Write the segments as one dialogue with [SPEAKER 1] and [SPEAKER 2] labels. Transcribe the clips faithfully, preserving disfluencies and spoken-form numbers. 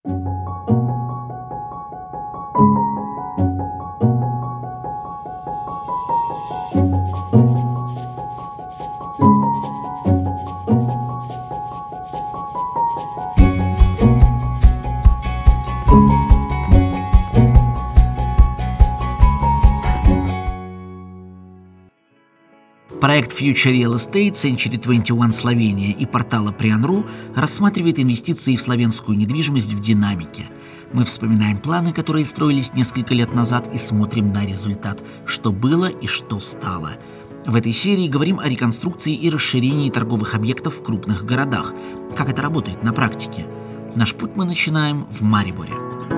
[SPEAKER 1] Проект Future Real Estate, Century двадцать один Словения и портала Prian.ru рассматривает инвестиции в словенскую недвижимость в динамике. Мы вспоминаем планы, которые строились несколько лет назад, и смотрим на результат, что было и что стало. В этой серии говорим о реконструкции и расширении торговых объектов в крупных городах. Как это работает на практике? Наш путь мы начинаем в Мариboре.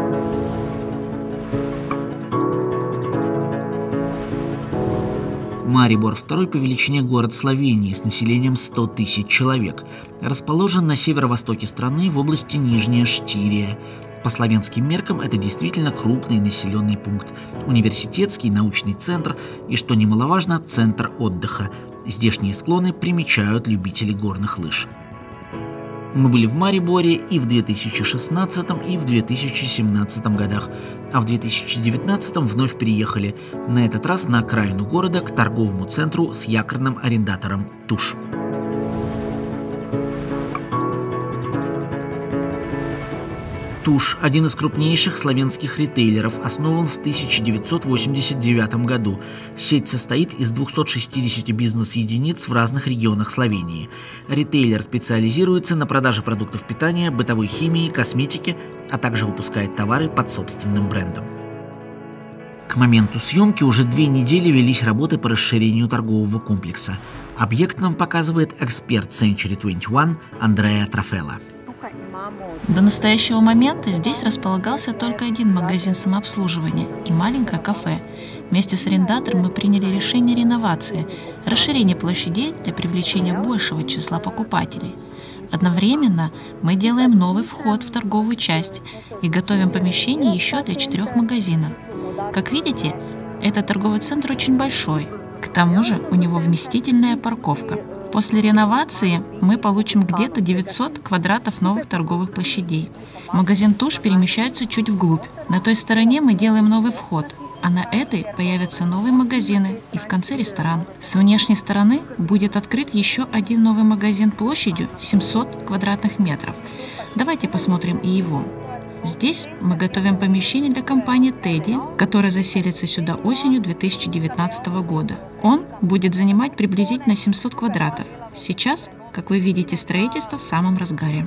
[SPEAKER 1] Марибор – второй по величине город Словении с населением сто тысяч человек. Расположен на северо-востоке страны в области Нижняя Штирия. По словенским меркам это действительно крупный населенный пункт. Университетский, научный центр и, что немаловажно, центр отдыха. Здешние склоны примечают любители горных лыж. Мы были в Мариборе и в две тысячи шестнадцатом, и в две тысячи семнадцатом годах, а в две тысячи девятнадцатом вновь переехали, на этот раз на окраину города к торговому центру с якорным арендатором Туш. Туш – один из крупнейших словенских ритейлеров, основан в тысяча девятьсот восемьдесят девятом году. Сеть состоит из двухсот шестидесяти бизнес-единиц в разных регионах Словении. Ритейлер специализируется на продаже продуктов питания, бытовой химии, косметики, а также выпускает товары под собственным брендом. К моменту съемки уже две недели велись работы по расширению торгового комплекса. Объект нам показывает эксперт Century двадцать один Андреа Трафела.
[SPEAKER 2] До настоящего момента здесь располагался только один магазин самообслуживания и маленькое кафе. Вместе с арендатором мы приняли решение реновации, расширения площадей для привлечения большего числа покупателей. Одновременно мы делаем новый вход в торговую часть и готовим помещение еще для четырех магазинов. Как видите, этот торговый центр очень большой. К тому же у него вместительная парковка. После реновации мы получим где-то девятьсот квадратов новых торговых площадей. Магазин Туш перемещается чуть вглубь. На той стороне мы делаем новый вход, а на этой появятся новые магазины и в конце ресторан. С внешней стороны будет открыт еще один новый магазин площадью семьсот квадратных метров. Давайте посмотрим и его. Здесь мы готовим помещение для компании Теди, которая заселится сюда осенью две тысячи девятнадцатого года. Он будет занимать приблизительно семьсот квадратов. Сейчас, как вы видите, строительство в самом разгаре.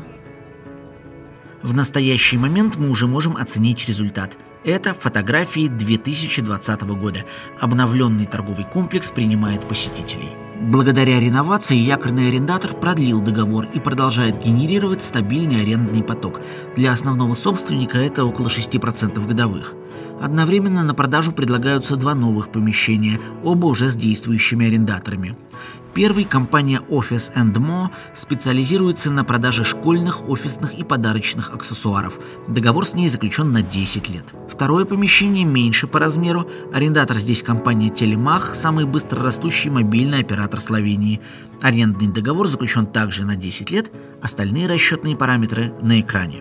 [SPEAKER 1] В настоящий момент мы уже можем оценить результат. Это фотографии две тысячи двадцатого года. Обновленный торговый комплекс принимает посетителей. Благодаря реновации якорный арендатор продлил договор и продолжает генерировать стабильный арендный поток. Для основного собственника это около шести процентов годовых. Одновременно на продажу предлагаются два новых помещения, оба уже с действующими арендаторами. Первый, компания Office энд More, специализируется на продаже школьных, офисных и подарочных аксессуаров. Договор с ней заключен на десять лет. Второе помещение меньше по размеру. Арендатор здесь компания Telemach, самый быстрорастущий мобильный оператор Словении. Арендный договор заключен также на десять лет, остальные расчетные параметры на экране.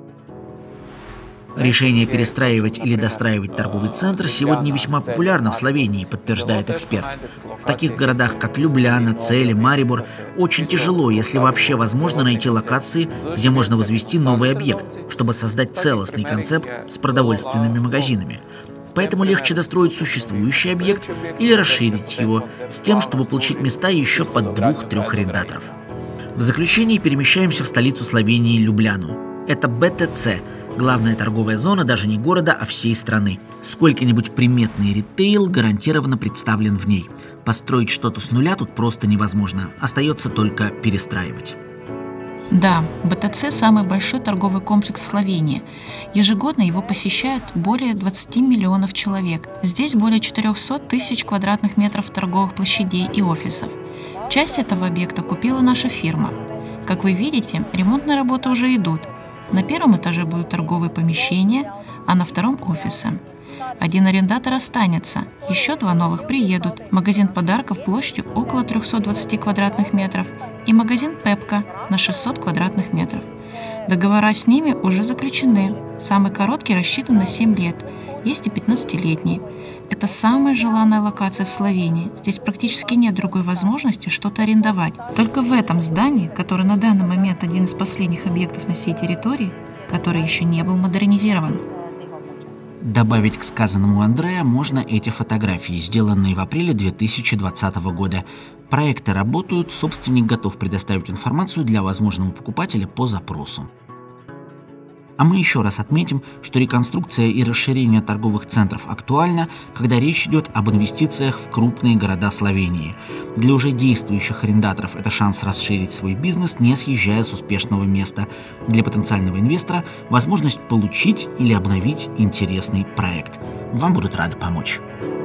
[SPEAKER 1] Решение перестраивать или достраивать торговый центр сегодня весьма популярно в Словении, подтверждает эксперт. В таких городах, как Любляна, Цели, Марибор, очень тяжело, если вообще возможно, найти локации, где можно возвести новый объект, чтобы создать целостный концепт с продовольственными магазинами. Поэтому легче достроить существующий объект или расширить его с тем, чтобы получить места еще под двух-трех арендаторов. В заключение перемещаемся в столицу Словении Любляну. Это бэ тэ цэ. Главная торговая зона даже не города, а всей страны. Сколько-нибудь приметный ритейл гарантированно представлен в ней. Построить что-то с нуля тут просто невозможно. Остается только перестраивать.
[SPEAKER 2] Да, бэ тэ цэ – самый большой торговый комплекс Словении. Ежегодно его посещают более двадцати миллионов человек. Здесь более четырехсот тысяч квадратных метров торговых площадей и офисов. Часть этого объекта купила наша фирма. Как вы видите, ремонтные работы уже идут. На первом этаже будут торговые помещения, а на втором – офисы. Один арендатор останется, еще два новых приедут. Магазин подарков площадью около трехсот двадцати квадратных метров и магазин Пепка на шестьсот квадратных метров. Договора с ними уже заключены. Самый короткий рассчитан на семь лет, есть и пятнадцатилетний. Это самая желанная локация в Словении. Здесь практически нет другой возможности что-то арендовать. Только в этом здании, которое на данный момент один из последних объектов на всей территории, который еще не был модернизирован.
[SPEAKER 1] Добавить к сказанному Андреа можно эти фотографии, сделанные в апреле две тысячи двадцатого года. Проекты работают, собственник готов предоставить информацию для возможного покупателя по запросу. А мы еще раз отметим, что реконструкция и расширение торговых центров актуальна, когда речь идет об инвестициях в крупные города Словении. Для уже действующих арендаторов это шанс расширить свой бизнес, не съезжая с успешного места. Для потенциального инвестора возможность получить или обновить интересный проект. Вам будут рады помочь.